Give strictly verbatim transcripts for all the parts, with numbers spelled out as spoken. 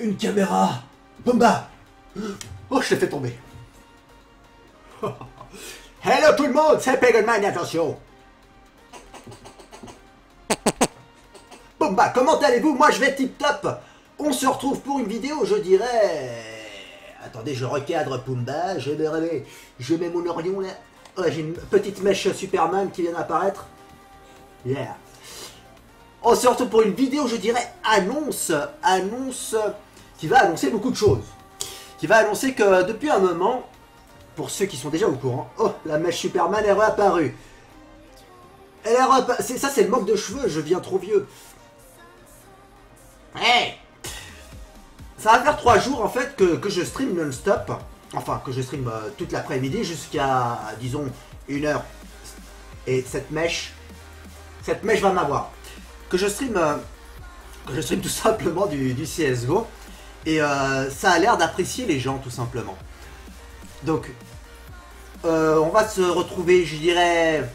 Une caméra. Bomba. Oh, je l'ai fait tomber. Hello tout le monde, c'est Peganman, attention. Bomba, comment allez-vous? Moi je vais tip top. On se retrouve pour une vidéo, je dirais... Attendez, je recadre Pumba, je me remets, je mets mon Orion là. Oh, j'ai une petite mèche Superman qui vient d'apparaître. Yeah. On se retrouve pour une vidéo, je dirais, annonce, annonce, qui va annoncer beaucoup de choses. Qui va annoncer que depuis un moment, pour ceux qui sont déjà au courant, oh, la mèche Superman est réapparue. Elle est réapparue, ça c'est le manque de cheveux, je viens trop vieux. Hey! Ça va faire trois jours en fait que, que je stream non-stop. Enfin, que je stream euh, toute l'après-midi jusqu'à, disons, une heure. Et cette mèche, cette mèche va m'avoir. Que je stream, euh, que je stream tout simplement du, du C S G O. Et euh, ça a l'air d'apprécier les gens tout simplement. Donc, euh, on va se retrouver, je dirais,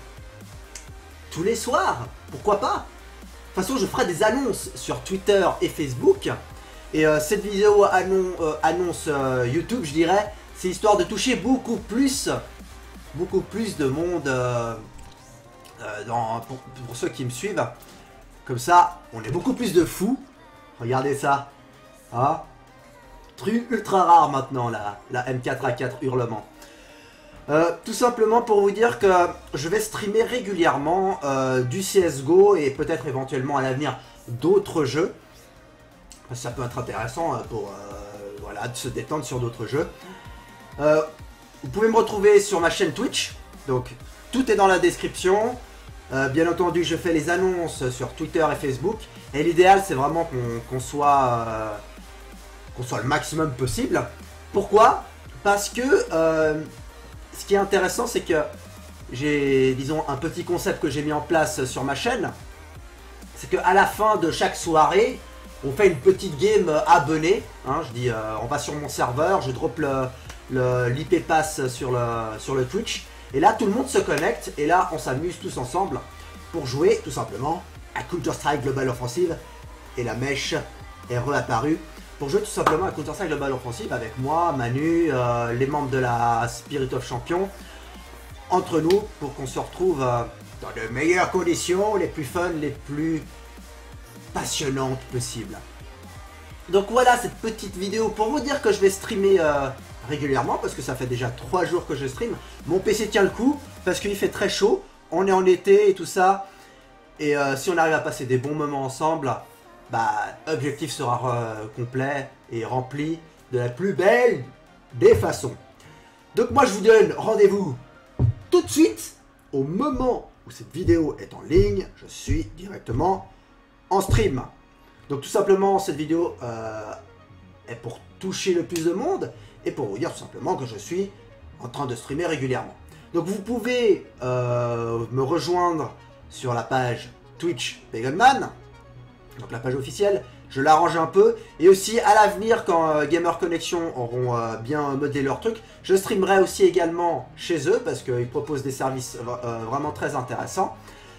tous les soirs. Pourquoi pas? De toute façon, je ferai des annonces sur Twitter et Facebook. Et euh, cette vidéo annon, euh, annonce euh, YouTube, je dirais, c'est histoire de toucher beaucoup plus, beaucoup plus de monde euh, euh, dans, pour, pour ceux qui me suivent. Comme ça, on est beaucoup plus de fous. Regardez ça. Hein? Truc ultra rare maintenant, la, la M quatre A quatre hurlement. Euh, tout simplement pour vous dire que je vais streamer régulièrement euh, du C S G O et peut-être éventuellement à l'avenir d'autres jeux. Ça peut être intéressant pour euh, voilà, de se détendre sur d'autres jeux. Euh, vous pouvez me retrouver sur ma chaîne Twitch. Donc tout est dans la description. Euh, bien entendu, je fais les annonces sur Twitter et Facebook. Et l'idéal, c'est vraiment qu'on qu'on soit, euh, qu'on soit le maximum possible. Pourquoi? Parce que euh, ce qui est intéressant, c'est que j'ai, disons, un petit concept que j'ai mis en place sur ma chaîne. C'est qu'à la fin de chaque soirée, on fait une petite game abonnée. Hein, je dis, euh, on va sur mon serveur, je drop le l'I P pass sur le, sur le Twitch. Et là, tout le monde se connecte. Et là, on s'amuse tous ensemble pour jouer tout simplement à Counter-Strike Global Offensive. Et la mèche est réapparue pour jouer tout simplement à Counter-Strike Global Offensive avec moi, Manu, euh, les membres de la Spirit of Champion, entre nous, pour qu'on se retrouve euh, dans de meilleures conditions, les plus fun, les plus passionnante possible. Donc voilà cette petite vidéo pour vous dire que je vais streamer euh, régulièrement parce que ça fait déjà trois jours que je stream. Mon P C tient le coup parce qu'il fait très chaud, on est en été et tout ça. Et euh, si on arrive à passer des bons moments ensemble, bah l'objectif sera euh, complet et rempli de la plus belle des façons. Donc moi je vous donne rendez-vous tout de suite au moment où cette vidéo est en ligne. Je suis directement en stream. Donc tout simplement cette vidéo euh, est pour toucher le plus de monde et pour vous dire tout simplement que je suis en train de streamer régulièrement. Donc vous pouvez euh, me rejoindre sur la page Twitch Peganman, donc la page officielle. Je l'arrange un peu et aussi à l'avenir quand euh, Gamer Connection auront euh, bien modé leur truc, je streamerai aussi également chez eux parce qu'ils proposent des services euh, vraiment très intéressants.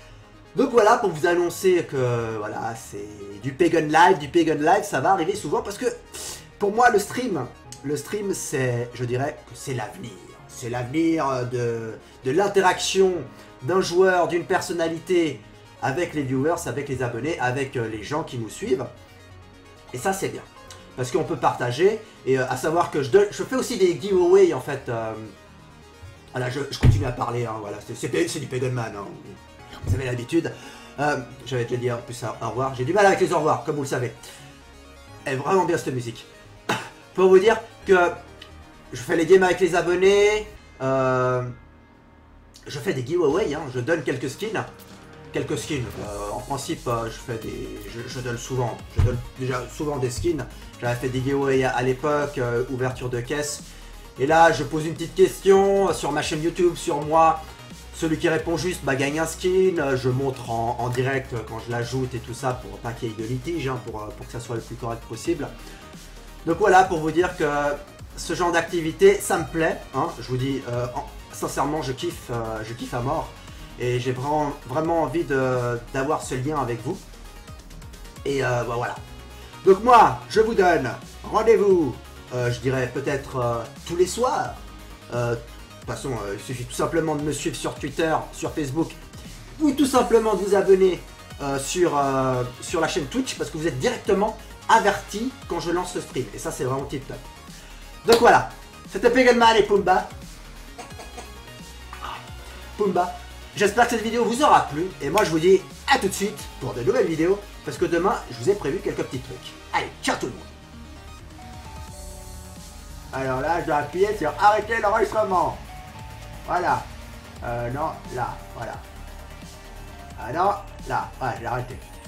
Donc voilà, pour vous annoncer que voilà, c'est du Pagan Live, du Pagan Live, ça va arriver souvent parce que pour moi le stream, le stream c'est, je dirais que c'est l'avenir. C'est l'avenir de, de l'interaction d'un joueur, d'une personnalité avec les viewers, avec les abonnés, avec les gens qui nous suivent. Et ça c'est bien. Parce qu'on peut partager, et euh, à savoir que je, donne, je fais aussi des giveaways en fait. Euh, voilà, je, je continue à parler, hein, voilà, c'est du Pagan Man. Hein. Vous avez l'habitude. Euh, J'avais te le dire plus au revoir. J'ai du mal avec les au revoir, comme vous le savez. Elle est vraiment bien cette musique. Pour vous dire que je fais les games avec les abonnés. Euh, je fais des giveaways. Hein, je donne quelques skins. Quelques skins. Euh, en principe, euh, je fais des. Je, je donne souvent. Je donne déjà souvent des skins. J'avais fait des giveaways à, à l'époque, euh, ouverture de caisse. Et là, je pose une petite question sur ma chaîne YouTube, sur moi. Celui qui répond juste bah, gagne un skin, je montre en, en direct quand je l'ajoute et tout ça pour pas qu'il y ait de litige, hein, pour, pour que ça soit le plus correct possible. Donc voilà, pour vous dire que ce genre d'activité, ça me plaît. Hein, je vous dis, euh, en, sincèrement, je kiffe, euh, je kiffe à mort. Et j'ai vraiment, vraiment envie d'avoir ce lien avec vous. Et euh, bah, voilà. Donc moi, je vous donne rendez-vous, euh, je dirais peut-être euh, tous les soirs. Euh, de toute façon, euh, il suffit tout simplement de me suivre sur Twitter, sur Facebook, ou tout simplement de vous abonner euh, sur, euh, sur la chaîne Twitch, parce que vous êtes directement avertis quand je lance le stream. Et ça, c'est vraiment tip top. Donc voilà, c'était Pegelman et Pumba. Pumba. J'espère que cette vidéo vous aura plu. Et moi, je vous dis à tout de suite pour de nouvelles vidéos. Parce que demain, je vous ai prévu quelques petits trucs. Allez, ciao tout le monde. Alors là, je dois appuyer sur arrêter l'enregistrement. Voilà. Euh, non, là, voilà. Ah non, là, ouais, j'ai arrêté.